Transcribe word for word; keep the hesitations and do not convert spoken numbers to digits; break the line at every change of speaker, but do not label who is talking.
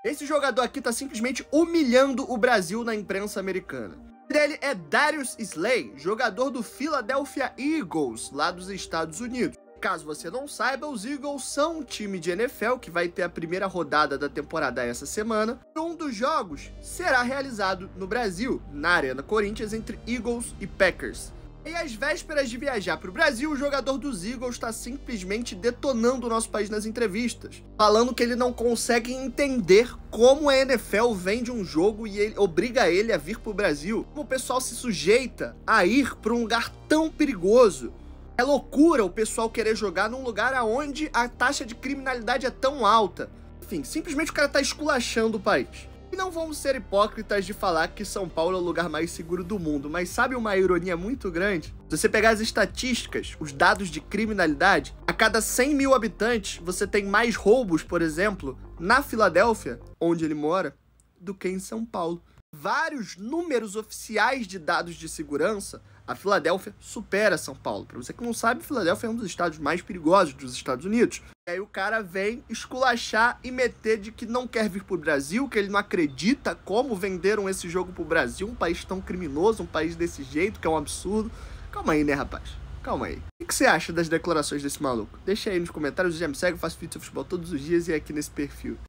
Esse jogador aqui tá simplesmente humilhando o Brasil na imprensa americana. Ele é Darius Slay, jogador do Philadelphia Eagles, lá dos Estados Unidos. Caso você não saiba, os Eagles são um time de N F L que vai ter a primeira rodada da temporada essa semana. E um dos jogos será realizado no Brasil, na Arena Corinthians, entre Eagles e Packers. E às vésperas de viajar para o Brasil, o jogador dos Eagles está simplesmente detonando o nosso país nas entrevistas, falando que ele não consegue entender como a N F L vende um jogo e ele obriga ele a vir para o Brasil. Como o pessoal se sujeita a ir para um lugar tão perigoso. É loucura o pessoal querer jogar num lugar onde a taxa de criminalidade é tão alta. Enfim, simplesmente o cara tá esculachando o país. E não vamos ser hipócritas de falar que São Paulo é o lugar mais seguro do mundo, mas sabe uma ironia muito grande? Se você pegar as estatísticas, os dados de criminalidade, a cada cem mil habitantes você tem mais roubos, por exemplo, na Filadélfia, onde ele mora, do que em São Paulo. Vários números oficiais de dados de segurança, a Filadélfia supera São Paulo. Para você que não sabe, Filadélfia é um dos estados mais perigosos dos Estados Unidos. E aí o cara vem esculachar e meter de que não quer vir pro Brasil, que ele não acredita como venderam esse jogo pro Brasil, um país tão criminoso, um país desse jeito, que é um absurdo. Calma aí, né, rapaz? Calma aí. O que você acha das declarações desse maluco? Deixa aí nos comentários, já me segue, eu faço vídeo de futebol todos os dias e é aqui nesse perfil.